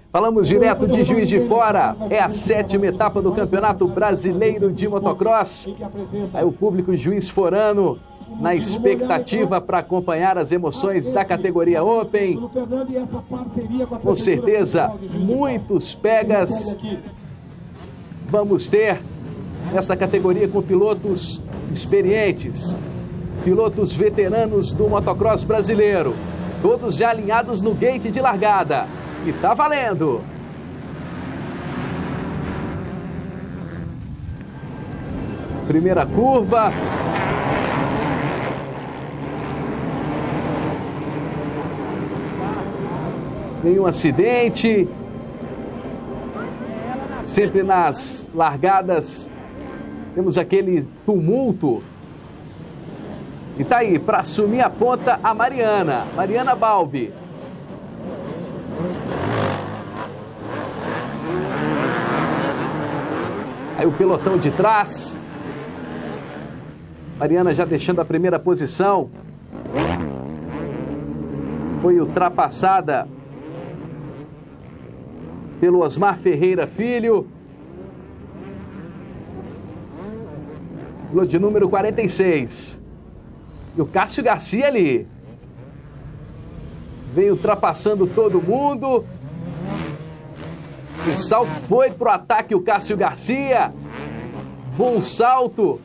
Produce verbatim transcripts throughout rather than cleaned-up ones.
Falamos direto de Juiz de Fora, é a sétima etapa do Campeonato Brasileiro de Motocross. Aí o público juiz forano na expectativa para acompanhar as emoções da categoria Open. Com certeza, muitos pegas vamos ter nessa categoria com pilotos experientes, pilotos veteranos do motocross brasileiro, todos já alinhados no gate de largada. E tá valendo! Primeira curva. Nenhum acidente. Sempre nas largadas temos aquele tumulto. E tá aí, para assumir a ponta, a Mariana, Mariana Balbi. Aí o pelotão de trás. Mariana já deixando a primeira posição. Foi ultrapassada pelo Osmar Ferreira Filho. Piloto de número quarenta e seis. E o Cássio Garcia ali. Vem ultrapassando todo mundo. O salto foi pro ataque o Cássio Garcia. Bom salto.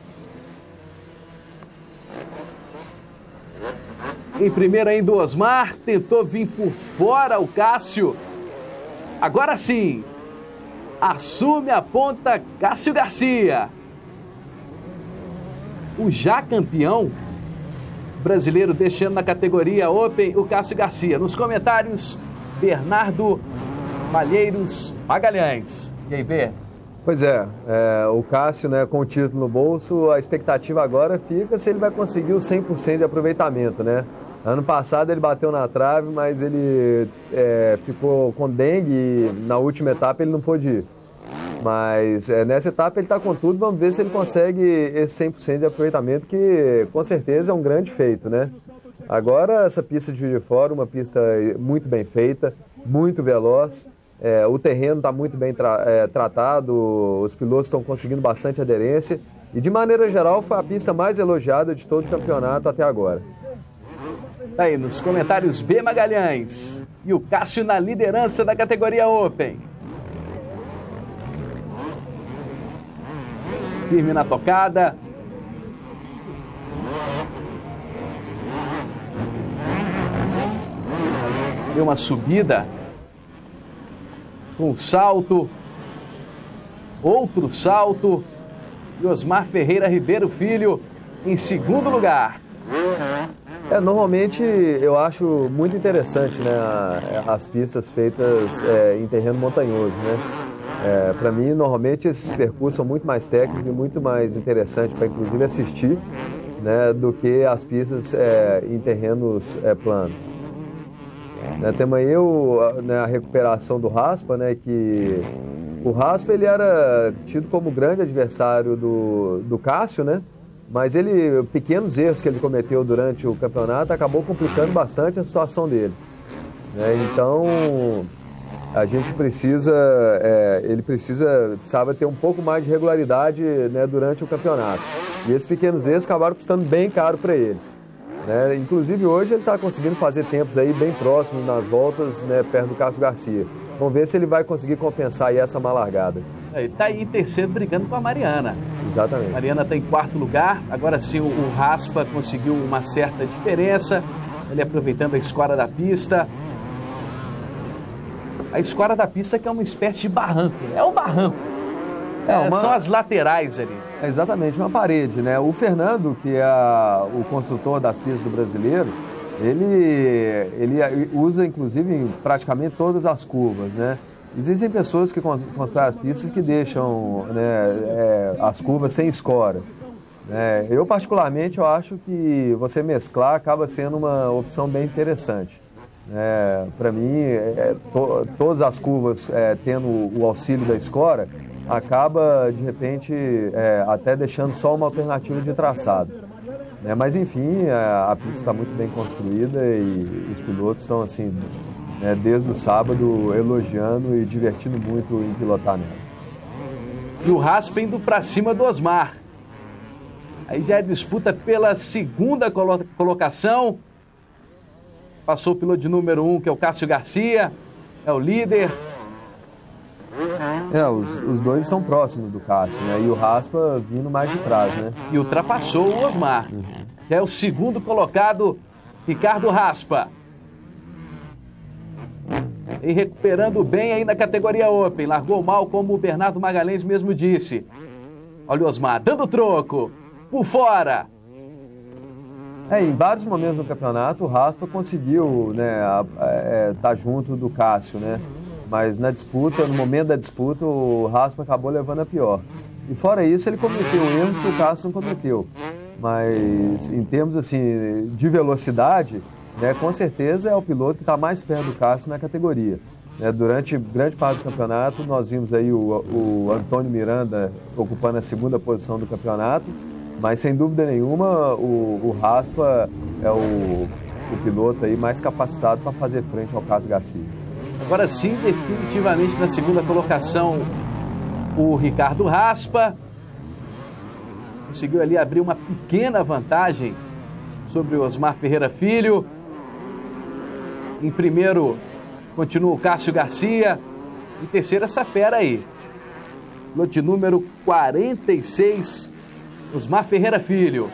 Em primeira ainda o Osmar. Tentou vir por fora o Cássio. Agora sim. Assume a ponta Cássio Garcia. O já campeão brasileiro deste ano na categoria Open, o Cássio Garcia. Nos comentários, Bernardo Malheiros Magalhães. E aí, Bê? Pois é, é, o Cássio, né, com o título no bolso, a expectativa agora fica se ele vai conseguir o cem por cento de aproveitamento, né? Ano passado ele bateu na trave, mas ele é, ficou com dengue e na última etapa ele não pôde ir. Mas é, nessa etapa ele está com tudo, vamos ver se ele consegue esse cem por cento de aproveitamento, que com certeza é um grande feito, né? Agora essa pista de Juiz de Fora, uma pista muito bem feita, muito veloz, é, o terreno está muito bem tra é, tratado, os pilotos estão conseguindo bastante aderência e de maneira geral foi a pista mais elogiada de todo o campeonato até agora. Tá aí nos comentários B Magalhães e o Cássio na liderança da categoria Open. Firme na tocada. Deu uma subida. Um salto. Outro salto. E Osmar Ferreira Ribeiro Filho em segundo lugar. É, normalmente eu acho muito interessante, né, as pistas feitas é, em terreno montanhoso, né? É, para mim, normalmente, esses percursos são muito mais técnicos e muito mais interessantes para, inclusive, assistir, né, do que as pistas é, em terrenos é, planos. Né, temos aí o, né, a recuperação do Raspa, né, que o Raspa ele era tido como grande adversário do, do Cássio, né, mas ele, pequenos erros que ele cometeu durante o campeonato acabou complicando bastante a situação dele. Né, então... A gente precisa, é, ele precisa, precisava ter um pouco mais de regularidade, né, durante o campeonato. E esses pequenos erros acabaram custando bem caro para ele. Né? Inclusive hoje ele está conseguindo fazer tempos aí bem próximos nas voltas, né, perto do Cássio Garcia. Vamos ver se ele vai conseguir compensar aí essa má largada. Ele está aí em terceiro brigando com a Mariana. Exatamente. A Mariana está em quarto lugar, agora sim o, o Raspa conseguiu uma certa diferença, ele aproveitando a escora da pista. A escora da pista que é uma espécie de barranco, é um barranco, é uma... são as laterais ali. É exatamente, uma parede, né? O Fernando, que é a, o construtor das pistas do Brasileiro, ele, ele usa inclusive em praticamente todas as curvas, né? Existem pessoas que constroem as pistas que deixam, né, é, as curvas sem escoras. Né? Eu particularmente eu acho que você mesclar acaba sendo uma opção bem interessante. É, para mim, é, to, todas as curvas é, tendo o auxílio da escora, acaba, de repente, é, até deixando só uma alternativa de traçado. É, mas, enfim, a, a pista está muito bem construída e os pilotos estão, assim, né, desde o sábado, elogiando e divertindo muito em pilotar nela. E o Raspa indo para cima do Osmar. Aí já é disputa pela segunda colo colocação. Passou o piloto de número um, que é o Cássio Garcia, é o líder. É, os, os dois estão próximos do Cássio, né? E o Raspa vindo mais de trás, né? E ultrapassou o Osmar. Uhum. Já é o segundo colocado, Ricardo Raspa. E recuperando bem aí na categoria Open. Largou mal, como o Bernardo Magalhães mesmo disse. Olha o Osmar dando troco. Por fora. É, em vários momentos do campeonato, o Raspa conseguiu, né, é, tá junto do Cássio, né? Mas na disputa, no momento da disputa, o Raspa acabou levando a pior. E fora isso, ele cometeu erros que o Cássio não cometeu. Mas em termos assim, de velocidade, né, com certeza é o piloto que está mais perto do Cássio na categoria. Né, durante grande parte do campeonato, nós vimos aí o, o Antônio Miranda ocupando a segunda posição do campeonato, mas sem dúvida nenhuma o, o Raspa é o, o piloto aí mais capacitado para fazer frente ao Cássio Garcia. Agora sim, definitivamente na segunda colocação, o Ricardo Raspa conseguiu ali abrir uma pequena vantagem sobre o Osmar Ferreira Filho. Em primeiro, continua o Cássio Garcia. Em terceiro, essa fera aí. Lote número quarenta e seis, Osmar Ferreira Filho.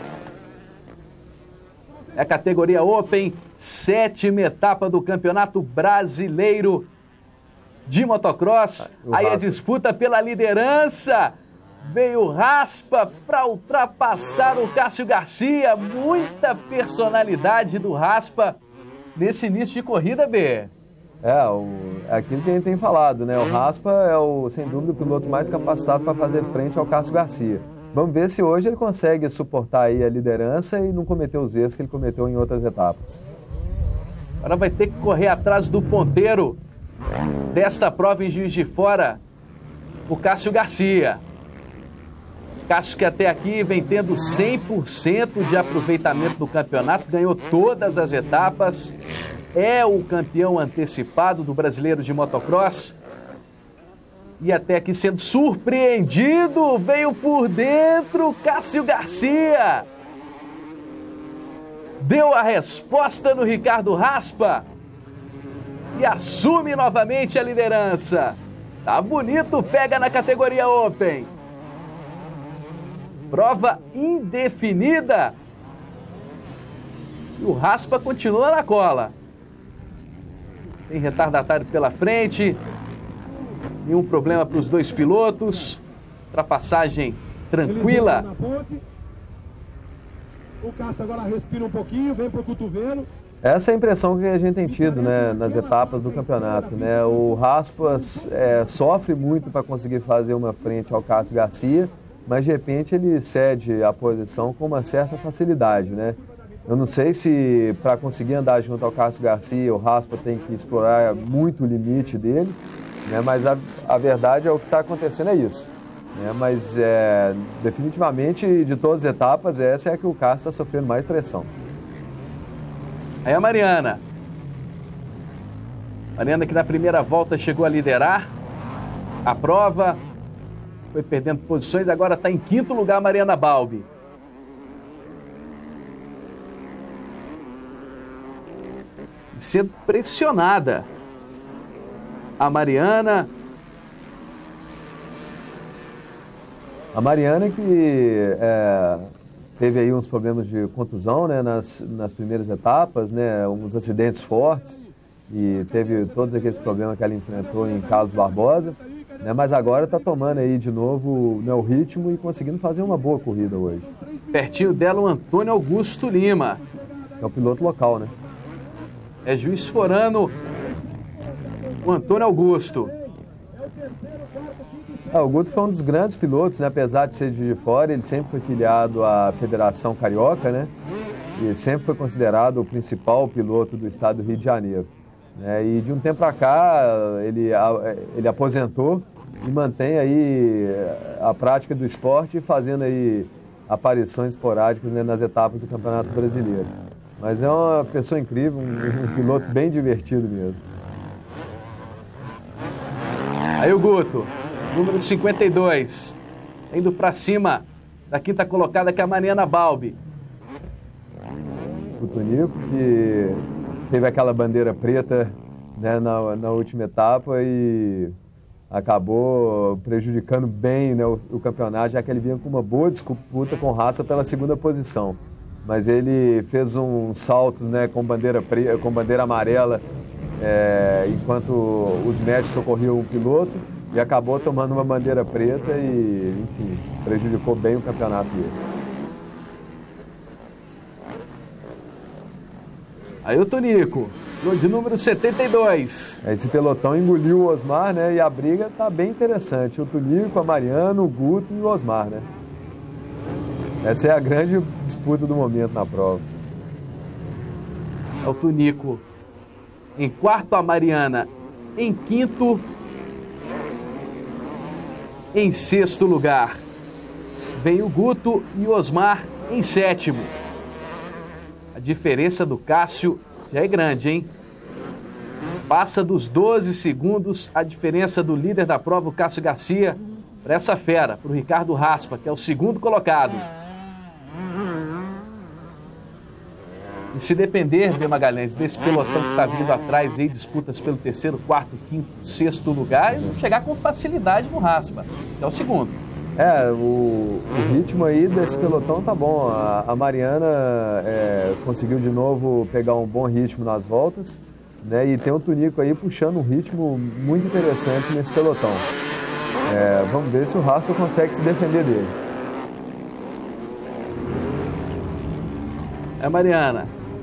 É a categoria Open, sétima etapa do Campeonato Brasileiro de Motocross. Ah, aí a disputa pela liderança. Veio o Raspa para ultrapassar o Cássio Garcia. Muita personalidade do Raspa nesse início de corrida, B. É, o, é aquilo que a gente tem falado, né? O Raspa é, o, sem dúvida, o piloto mais capacitado para fazer frente ao Cássio Garcia. Vamos ver se hoje ele consegue suportar aí a liderança e não cometer os erros que ele cometeu em outras etapas. Agora vai ter que correr atrás do ponteiro desta prova em Juiz de Fora, o Cássio Garcia. Cássio que até aqui vem tendo cem por cento de aproveitamento do campeonato, ganhou todas as etapas, é o campeão antecipado do Brasileiro de Motocross. E até aqui sendo surpreendido, veio por dentro Cássio Garcia. Deu a resposta no Ricardo Raspa e assume novamente a liderança. Tá bonito, pega na categoria Open. Prova indefinida. E o Raspa continua na cola. Tem retardatário pela frente. Nenhum problema para os dois pilotos. Ultrapassagem tranquila. O Cássio agora respira um pouquinho, vem para o cotovelo. Essa é a impressão que a gente tem tido, né, nas etapas do campeonato, né? O Raspa é, sofre muito para conseguir fazer uma frente ao Cássio Garcia, mas de repente ele cede a posição com uma certa facilidade, né? Eu não sei se para conseguir andar junto ao Cássio Garcia, o Raspa tem que explorar muito o limite dele, né? Mas a, a verdade é o que está acontecendo é isso. Né? Mas é, definitivamente de todas as etapas, essa é a que o Cássio está sofrendo mais pressão. Aí a Mariana. Mariana que na primeira volta chegou a liderar a prova, foi perdendo posições, agora está em quinto lugar a Mariana Balbi. Sendo pressionada a Mariana. A Mariana que é, teve aí uns problemas de contusão, né, nas, nas primeiras etapas, né, uns acidentes fortes e teve todos aqueles problemas que ela enfrentou em Carlos Barbosa, né, mas agora está tomando aí de novo, né, o ritmo e conseguindo fazer uma boa corrida hoje. Pertinho dela o Antônio Augusto Lima. É o piloto local, né? É Juiz Forano, o Antônio Augusto. Ah, o Guto foi um dos grandes pilotos, né? Apesar de ser de fora, ele sempre foi filiado à Federação Carioca, né? E sempre foi considerado o principal piloto do estado do Rio de Janeiro. Né? E de um tempo para cá, ele, ele aposentou e mantém aí a prática do esporte, fazendo aí aparições esporádicas, né, nas etapas do Campeonato Brasileiro. Mas é uma pessoa incrível, um, um piloto bem divertido mesmo. Aí o Guto, número cinquenta e dois, indo para cima da quinta colocada, que é a Mariana Balbi. O Tonico, que teve aquela bandeira preta, né, na, na última etapa e acabou prejudicando bem, né, o, o campeonato, já que ele vinha com uma boa disputa com raça pela segunda posição. Mas ele fez um salto, né, com bandeira preta, com bandeira amarela, é, enquanto os médicos socorriam o piloto, e acabou tomando uma bandeira preta e, enfim, prejudicou bem o campeonato dele. Aí o Tonico, de número setenta e dois. Esse pelotão engoliu o Osmar, né? E a briga tá bem interessante. O Tonico, a Mariana, o Guto e o Osmar, né? Essa é a grande disputa do momento na prova. É o Tonico em quarto, a Mariana em quinto. Em sexto lugar vem o Guto e o Osmar em sétimo. A diferença do Cássio já é grande, hein? Passa dos doze segundos a diferença do líder da prova, o Cássio Garcia, para essa fera, para o Ricardo Raspa, que é o segundo colocado. E se depender, de Magalhães, desse pelotão que está vindo atrás aí, disputas pelo terceiro, quarto, quinto, sexto lugar, eles vão chegar com facilidade no Raspa, que é o segundo. É, o, o ritmo aí desse pelotão tá bom. A, a Mariana é, conseguiu de novo pegar um bom ritmo nas voltas, né? E tem o Tonico aí puxando um ritmo muito interessante nesse pelotão. É, vamos ver se o Raspa consegue se defender dele. É, Mariana.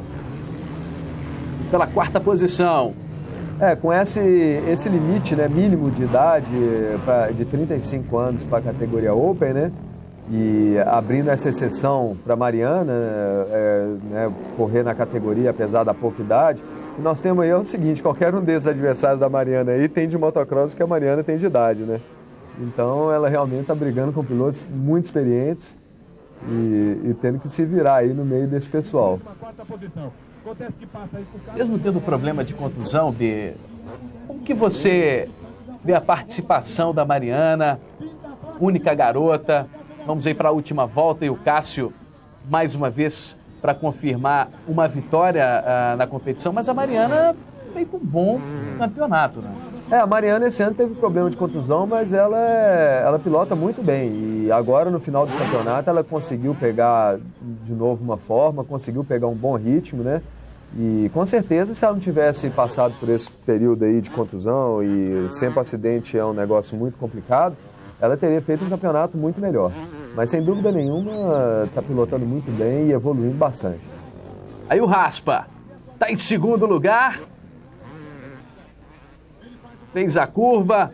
Pela quarta posição. É, com esse, esse limite, né, mínimo de idade, pra, de trinta e cinco anos para a categoria Open, né, e abrindo essa exceção para Mariana, é, né, correr na categoria apesar da pouca idade, o que nós temos aí é o seguinte: qualquer um desses adversários da Mariana aí tem de motocross que a Mariana tem de idade, né? Então ela realmente está brigando com pilotos muito experientes e, e tendo que se virar aí no meio desse pessoal. Mesmo tendo problema de contusão, B, como que você vê a participação da Mariana, única garota? Vamos aí para a última volta e o Cássio, mais uma vez, para confirmar uma vitória uh, na competição. Mas a Mariana fez um bom campeonato, né? É, a Mariana esse ano teve problema de contusão, mas ela, é, ela pilota muito bem. E agora, no final do campeonato, ela conseguiu pegar de novo uma forma, conseguiu pegar um bom ritmo, né? E com certeza, se ela não tivesse passado por esse período aí de contusão e sempre acidente é um negócio muito complicado, ela teria feito um campeonato muito melhor. Mas, sem dúvida nenhuma, está pilotando muito bem e evoluindo bastante. Aí o Raspa está em segundo lugar. Fez a curva.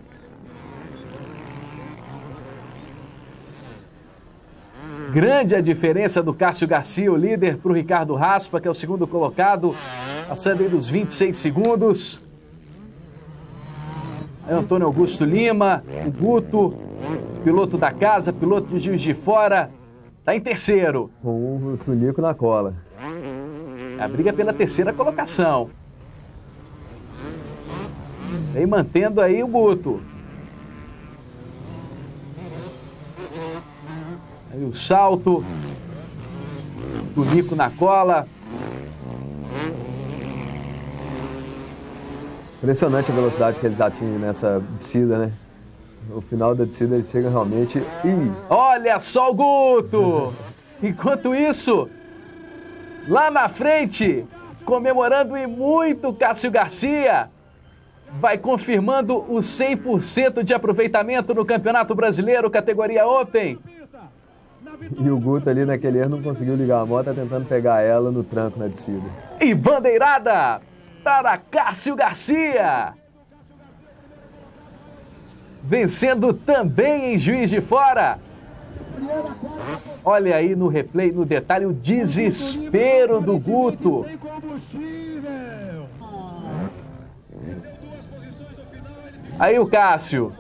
Grande a diferença do Cássio Garcia, o líder, para o Ricardo Raspa, que é o segundo colocado, passando aí dos vinte e seis segundos. Aí Antônio Augusto Lima, o Guto, piloto da casa, piloto de Juiz de Fora, está em terceiro. Com o Tonico na cola. A briga pela terceira colocação. Vem mantendo aí o Guto. Aí o salto. O Nico na cola. Impressionante a velocidade que eles atingem nessa descida, né? No final da descida ele chega realmente... Ih! Olha só o Guto! Enquanto isso, lá na frente, comemorando e muito Cássio Garcia, vai confirmando o cem por cento de aproveitamento no Campeonato Brasileiro, categoria Open. E o Guto ali naquele erro não conseguiu ligar a moto, tá tentando pegar ela no tranco na descida. E bandeirada para Cássio Garcia. Vencendo também em Juiz de Fora. Olha aí no replay, no detalhe, o desespero do Guto. Aí o Cássio,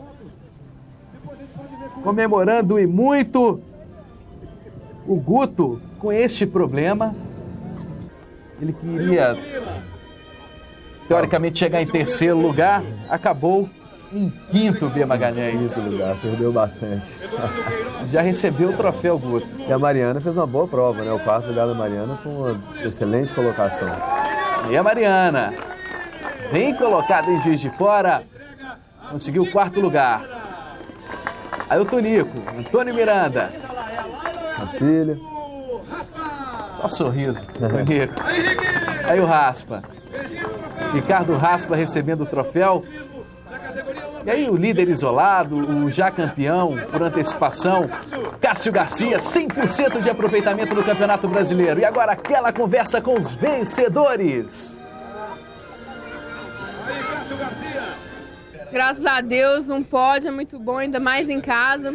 comemorando e muito. O Guto, com este problema, Ele queria, teoricamente, chegar em terceiro lugar, acabou em quinto, B. Magalhães. Quinto lugar, perdeu bastante. Já recebeu o troféu, Guto. E a Mariana fez uma boa prova, né? O quarto lugar da Mariana foi uma excelente colocação. E a Mariana, bem colocada em Juiz de Fora, conseguiu o quarto lugar. Aí o Tonico, Antônio Miranda. As filhas. Só sorriso, Tonico. Aí o Raspa. Ricardo Raspa recebendo o troféu. E aí o líder isolado, o já campeão por antecipação, Cássio Garcia, cem por cento de aproveitamento do Campeonato Brasileiro. E agora aquela conversa com os vencedores. Graças a Deus, um pódio é muito bom, ainda mais em casa.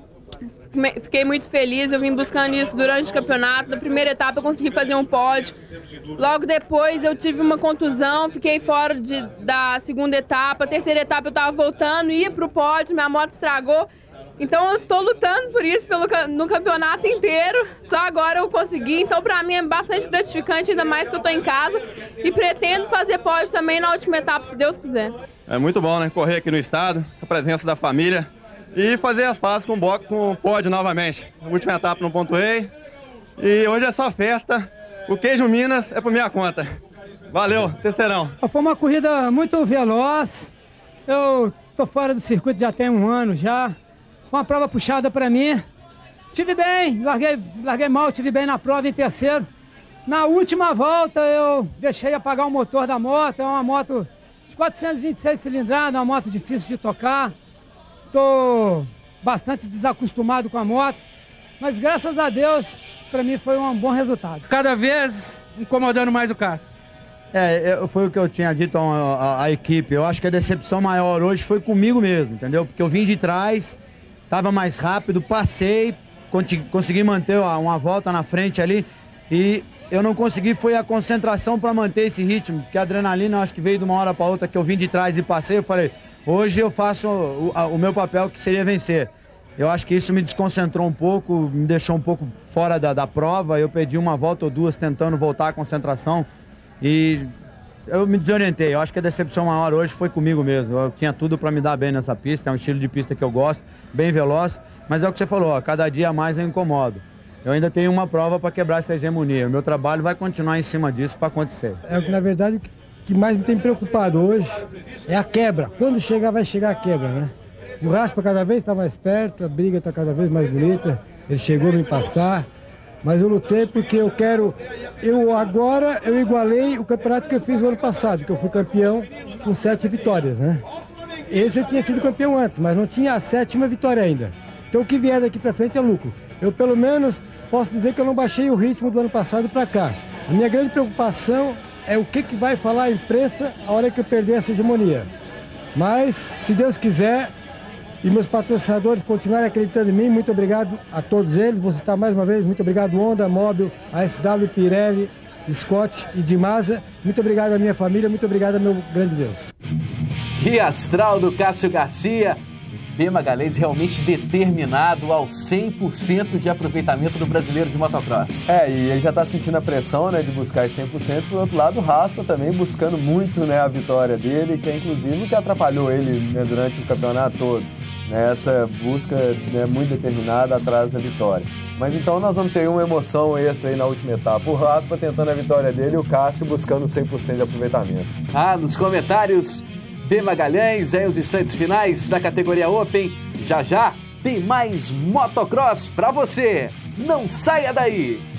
Fiquei muito feliz, eu vim buscando isso durante o campeonato. Na primeira etapa eu consegui fazer um pódio. Logo depois eu tive uma contusão, fiquei fora de, da segunda etapa. A terceira etapa eu estava voltando, ia para o pódio, minha moto estragou. Então eu estou lutando por isso pelo, no campeonato inteiro. Só agora eu consegui, então para mim é bastante gratificante, ainda mais que eu estou em casa. E pretendo fazer pódio também na última etapa, se Deus quiser. É muito bom, né? Correr aqui no estado, a presença da família. E fazer as pazes com o box, com o pódio novamente. A última etapa não pontuei. E hoje é só festa. O queijo Minas é por minha conta. Valeu, terceirão. Foi uma corrida muito veloz. Eu tô fora do circuito já tem um ano já. Foi uma prova puxada para mim. Tive bem, larguei, larguei mal, tive bem na prova em terceiro. Na última volta eu deixei apagar o motor da moto. É uma moto de quatrocentos e vinte e seis cilindradas, uma moto difícil de tocar. Estou bastante desacostumado com a moto, mas graças a Deus, para mim foi um bom resultado. Cada vez incomodando mais o Cássio. É, foi o que eu tinha dito à equipe. Eu acho que a decepção maior hoje foi comigo mesmo, entendeu? Porque eu vim de trás, estava mais rápido, passei, consegui manter uma volta na frente ali e eu não consegui, foi a concentração para manter esse ritmo, porque a adrenalina eu acho que veio de uma hora para outra que eu vim de trás e passei, eu falei... Hoje eu faço o, o meu papel, que seria vencer. Eu acho que isso me desconcentrou um pouco, me deixou um pouco fora da, da prova. Eu perdi uma volta ou duas tentando voltar à concentração e eu me desorientei. Eu acho que a decepção maior hoje foi comigo mesmo. Eu tinha tudo para me dar bem nessa pista, é um estilo de pista que eu gosto, bem veloz. Mas é o que você falou, ó, cada dia mais eu incomodo. Eu ainda tenho uma prova para quebrar essa hegemonia. O meu trabalho vai continuar em cima disso para acontecer. É que na verdade... O que mais me tem preocupado hoje é a quebra. Quando chegar, vai chegar a quebra, né? O Raspa cada vez está mais perto, a briga está cada vez mais bonita. Ele chegou a me passar, mas eu lutei porque eu quero... Eu agora, eu igualei o campeonato que eu fiz no ano passado, que eu fui campeão com sete vitórias, né? Esse eu tinha sido campeão antes, mas não tinha a sétima vitória ainda. Então o que vier daqui para frente é lucro. Eu pelo menos posso dizer que eu não baixei o ritmo do ano passado para cá. A minha grande preocupação é o que, que vai falar a imprensa a hora que eu perder essa hegemonia. Mas, se Deus quiser, e meus patrocinadores continuarem acreditando em mim, muito obrigado a todos eles. Vou citar mais uma vez, muito obrigado Honda, Mobil, A S W, Pirelli, Scott e Dimasa. Muito obrigado à minha família, muito obrigado ao meu grande Deus. Que astral do Cássio Garcia. B. Magalhães realmente determinado ao cem por cento de aproveitamento do Brasileiro de Motocross. É, e ele já está sentindo a pressão, né, de buscar esse cem por cento. Por outro lado, o Raspa também buscando muito, né, a vitória dele, que é inclusive o que atrapalhou ele, né, durante o campeonato todo. Né, essa busca, né, muito determinada atrás da vitória. Mas então nós vamos ter uma emoção extra aí na última etapa. O Raspa tentando a vitória dele e o Cássio buscando cem por cento de aproveitamento. Ah, nos comentários... B. Magalhães, aí os instantes finais da categoria Open. Já já tem mais motocross pra você. Não saia daí!